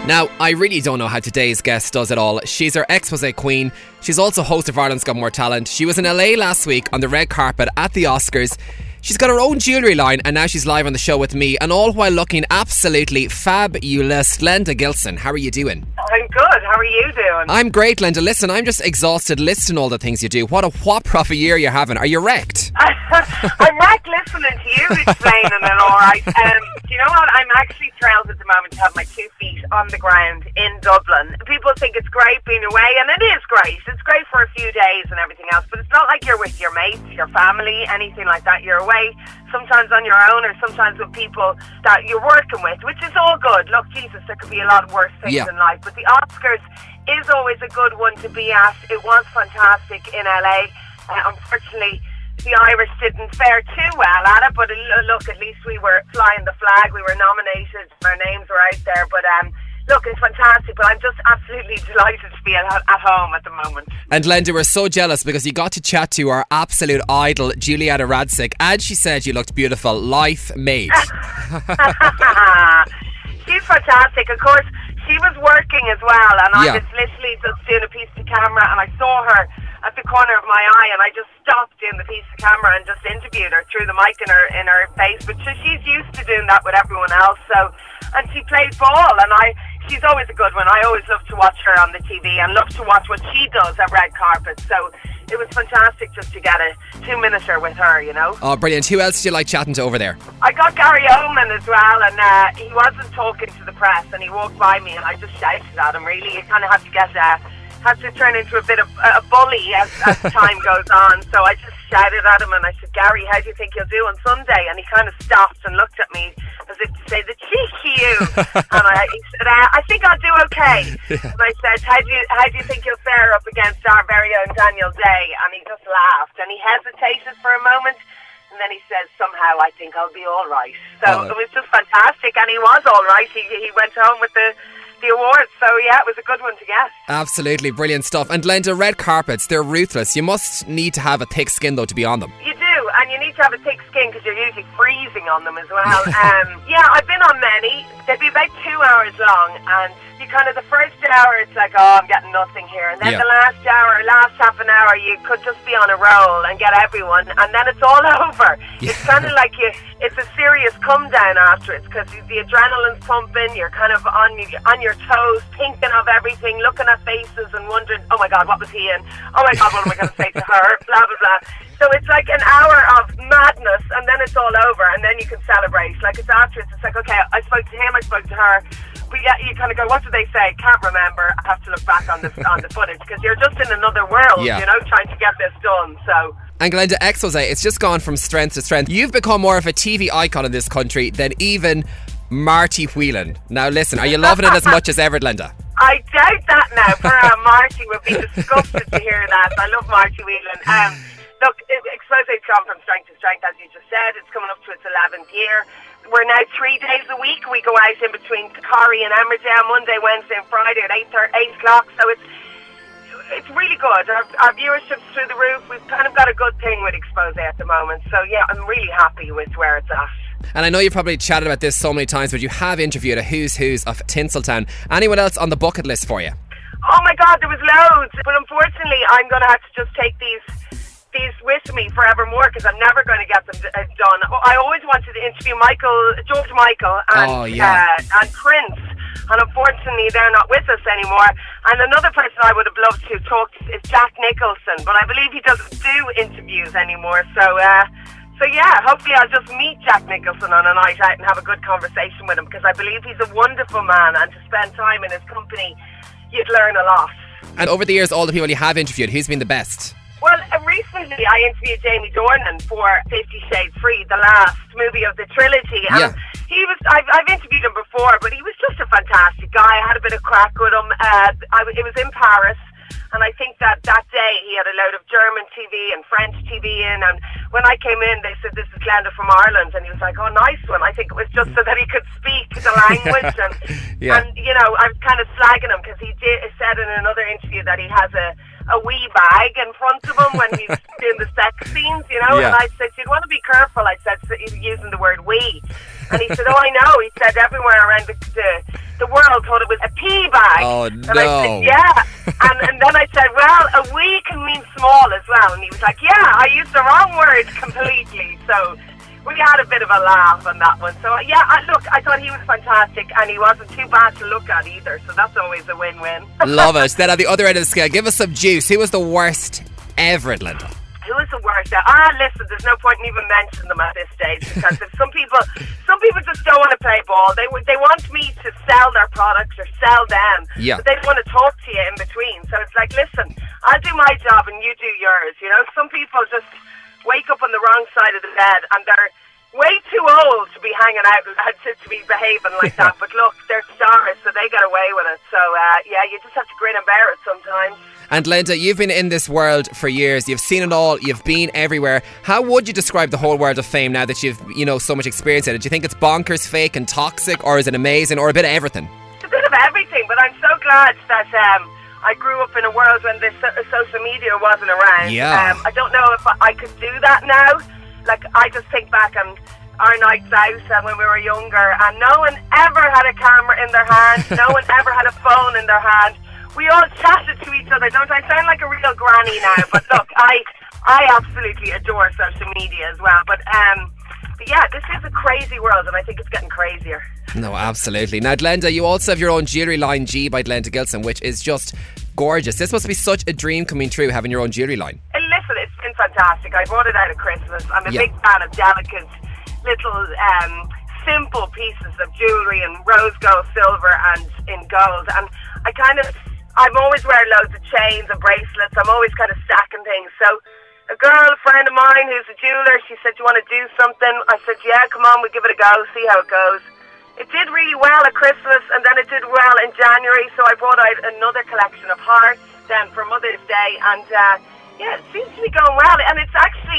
Now, I really don't know how today's guest does it all. She's our expose queen. She's also host of Ireland's Got More Talent. She was in LA last week on the red carpet at the Oscars. She's got her own jewellery line and now she's live on the show with me, and all while looking absolutely fabulous. Glenda Gilson, how are you doing? I'm good. How are you doing? I'm great, Glenda. Listen, I'm just exhausted listing all the things you do. What a whopper of a year you're having. Are you wrecked? I'm wrecked listening to you explaining it, alright. Do you know what? I'm actually thrilled at the moment to have my 2 feet on the ground in Dublin. People think it's great being away, and it is great. It's great for a few days and everything else, but it's not like you're with your mates, your family, anything like that. You're away sometimes on your own or sometimes with people that you're working with, which is all good. Look, Jesus, there could be a lot worse things in life, but the Oscars is always a good one to be at. It was fantastic in LA. Unfortunately, the Irish didn't fare too well at it, but look, at least we were flying the flag, we were nominated, our names were out there, but look, it's fantastic, but I'm just absolutely delighted to be at home at the moment. And Glenda, we're so jealous because you got to chat to our absolute idol, Julieta Radzic, and she said you looked beautiful. Life made. She's fantastic. Of course, she was working as well, and I was literally just doing a piece to camera, and I saw her at the corner of my eye, and I just stopped doing the piece of camera and just interviewed her through the mic in her face. But she's used to doing that with everyone else. So, and she played ball, and she's always a good one. I always love to watch her on the TV and love to watch what she does at red carpet. So it was fantastic just to get a 2-minuter with her, you know. Oh, brilliant. Who else did you like chatting to over there? I got Gary Oldman as well, and he wasn't talking to the press, and he walked by me, and I just shouted at him. Really, you kind of have to get had to turn into a bit of a bully as time goes on. So I just shouted at him and I said, Gary, how do you think you'll do on Sunday? And he kind of stopped and looked at me as if to say, the cheeky you. And he said, I think I'll do okay. And I said, how do you think you'll fare up against our very own Daniel Day? And he just laughed and he hesitated for a moment. And then he says, somehow I think I'll be all right. So it was just fantastic, and he was all right. He went home with the awards, so yeah, it was a good one to get. Absolutely brilliant stuff. And Glenda, red carpets, they're ruthless. You must need to have a thick skin though to be on them. You do, and you need to have a thick skin because you're usually freezing on them as well. Yeah, I've been on many. They'd be about 2 hours long, and you kind of, the first hour it's like, oh, I'm getting nothing here, and then the last half an hour you could just be on a roll and get everyone, and then it's all over. It's kind of like it's a serious come down after it because the adrenaline's pumping, you're kind of on your toes, thinking of everything, looking at faces and wondering, oh my God, what was he in? Oh my God, what am I going to say to her? Blah, blah, blah. So it's like an hour of madness, and then it's all over, and then you can celebrate. Like, it's afterwards, it's like, okay, I spoke to him, I spoke to her, but yeah, you kind of go, what did they say? Can't remember. I have to look back on the footage because you're just in another world, you know, trying to get this done. So. And Glenda, expose, it's just gone from strength to strength. You've become more of a TV icon in this country than even Marty Whelan. Now listen, are you loving it as much as ever, Glenda? I doubt that now. Poor Marty would be disgusted to hear that. I love Marty Whelan. Look, Expose's gone from strength to strength, as you just said. It's coming up to its 11th year. We're now 3 days a week. We go out in between Corrie and Emmerdale, Monday, Wednesday and Friday at 8 o'clock. So it's really good. Our viewership's through the roof. We've kind of got a good thing with Expose at the moment. So yeah, I'm really happy with where it's at. And I know you've probably chatted about this so many times, but you have interviewed a who's of Tinseltown. Anyone else on the bucket list for you? Oh my God, there was loads. But unfortunately, I'm going to have to just take these with me forevermore because I'm never going to get them done. I always wanted to interview George Michael and Prince, and unfortunately they're not with us anymore. And another person I would have loved to talk to is Jack Nicholson, but I believe he doesn't do interviews anymore. So yeah, hopefully I'll just meet Jack Nicholson on a night out and have a good conversation with him because I believe he's a wonderful man, and to spend time in his company you'd learn a lot. And over the years, all the people you have interviewed, who's been the best? Well, recently I interviewed Jamie Dornan for 50 Shades Free, the last movie of the trilogy. And I've interviewed him before, but he was just a fantastic guy. I had a bit of crack with him. It was in Paris, and I think that day he had a load of German TV and French TV in. And when I came in, they said, this is Glenda from Ireland. And he was like, oh, nice one. I think it was just so that he could speak the language. And, and you know, I'm kind of slagging him because he said in another interview that he has a wee bag in front of him when he's doing the sex scenes, you know. And I said, you'd want to be careful. I said, using the word we. And he said, oh, I know. He said, everywhere around the world thought it was a pea bag. Oh, and no. I said, yeah. and then I said, well, a wee can mean small as well. And he was like, yeah, I used the wrong word completely. So we had a bit of a laugh on that one. So yeah, I thought he was fantastic, and he wasn't too bad to look at either. So that's always a win-win. Love it. Then at the other end of the scale, give us some juice. Who was the worst ever, Linda? Who is the worst? Listen, there's no point in even mentioning them at this stage, because if some people just don't want to play ball. They want me to sell their products or sell them. Yeah. But they don't want to talk to you in between. So it's like, listen, I'll do my job and you do yours. You know, some people just wake up on the wrong side of the bed, and they're way too old to be hanging out and to be behaving like that. But look, they're stars, so they get away with it. So yeah, you just have to grin and bear it sometimes. And Linda, you've been in this world for years. You've seen it all. You've been everywhere. How would you describe the whole world of fame now that you've, so much experience in it? Do you think it's bonkers, fake and toxic, or is it amazing, or a bit of everything? It's a bit of everything, but I'm so glad that I grew up in a world when this social media wasn't around. Yeah. I don't know if I could do that now. Like, I just think back on our nights out when we were younger, and no one ever had a camera in their hand. No one ever had a phone in their hand. We all chatted to each other. Don't I sound like a real granny now? But look, I absolutely adore social media as well. But yeah, this is a crazy world, and I think it's getting crazier. No, absolutely. Now, Glenda, you also have your own jewellery line, G by Glenda Gilson, which is just gorgeous. This must be such a dream coming true, having your own jewellery line. And listen, it's been fantastic. I bought it out at Christmas. I'm a big fan of delicate, little, simple pieces of jewellery in rose gold, silver, and in gold. And I'm always wearing loads of chains and bracelets. I'm always kind of stacking things. So a friend of mine who's a jeweller, she said, do you want to do something? I said, yeah, come on, we'll give it a go, see how it goes. It did really well at Christmas, and then it did well in January, so I brought out another collection of hearts then for Mother's Day, and yeah, it seems to be going well. And it's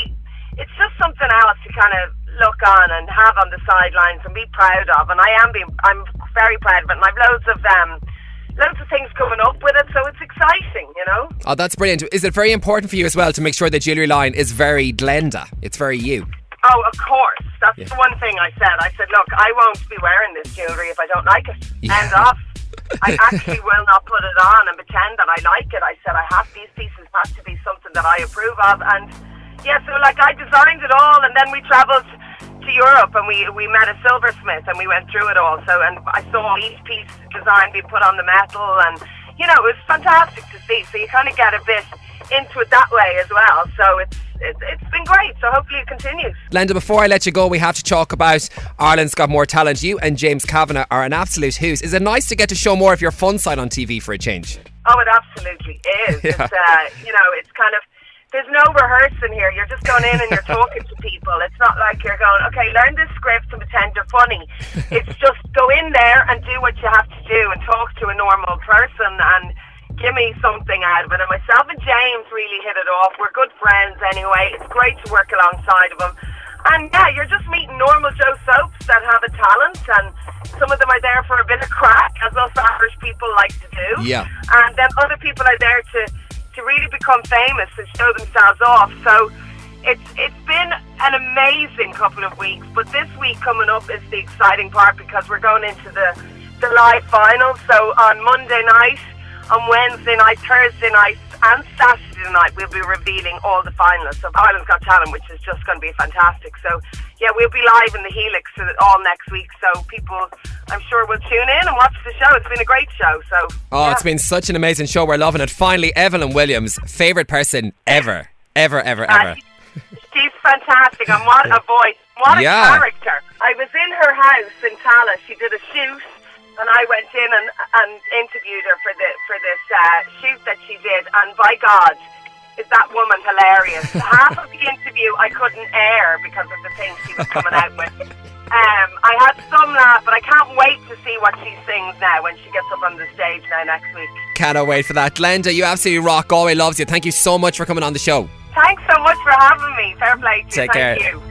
just something else to kind of look on and have on the sidelines and be proud of, and I'm very proud of it, and I've loads of things coming up with it, so it's exciting, Oh, that's brilliant. Is it very important for you as well to make sure the jewellery line is very Glenda? It's very you. Oh, of course. That's the one thing I said. I said, look, I won't be wearing this jewellery if I don't like it. End off. I actually will not put it on and pretend that I like it. I said, these pieces have to be something that I approve of. And yeah, so like I designed it all, and then we travelled to Europe, and we met a silversmith, and we went through it all. So, and I saw each piece design being put on the metal, and it was fantastic to see. So you kind of get a bit into it that way as well. So it's been great. So hopefully it continues. Glenda, before I let you go, we have to talk about Ireland's Got More Talent. You and James Kavanagh are an absolute hoot. Is it nice to get to show more of your fun side on TV for a change? Oh, it absolutely is. Yeah. It's it's kind of, there's no rehearsing here. You're just going in and you're talking to people. It's not like you're going, okay, learn this script and pretend you're funny. It's just go in there and do what you have to do and talk to a normal person and give me something out of it. And myself and James really hit it off. We're good friends anyway. It's great to work alongside of him. And yeah, you're just meeting normal Joe Soaps that have a talent, and some of them are there for a bit of crack, as us Irish people like to do. Yeah. And then other people are there to really become famous and show themselves off. So it's been an amazing couple of weeks, but this week coming up is the exciting part, because we're going into the live final. So on Monday night, on Wednesday night, Thursday night and Saturday night, we'll be revealing all the finalists of Ireland's Got Talent, which is just going to be fantastic. So yeah, we'll be live in the Helix all next week, so people, I'm sure, will tune in and watch the show. It's been a great show. So It's been such an amazing show. We're loving it. Finally, Evelyn Williams, favourite person ever. She's fantastic, and what a voice, what a character. I was in her house in Tallaght. She did a shoot, and I went in and interviewed her for this shoot that she did, and by God, is that woman hilarious. Half of the interview I couldn't air because of the things she was coming out with. I had some laugh, but I can't wait to see what she sings now when she gets up on the stage now next week. Cannot wait for that. Glenda, you absolutely rock. Galway loves you. Thank you so much for coming on the show. Thanks so much for having me. Fair play to you. Take care. Thank you.